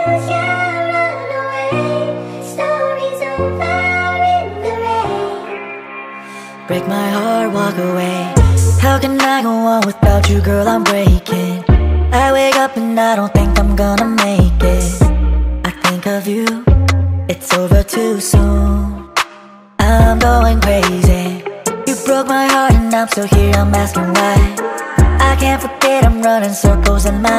Break my heart, walk away. How can I go on without you, girl? I'm breaking. I wake up and I don't think I'm gonna make it. I think of you, it's over too soon. I'm going crazy. You broke my heart and I'm still here, I'm asking why. I can't forget, I'm running circles in my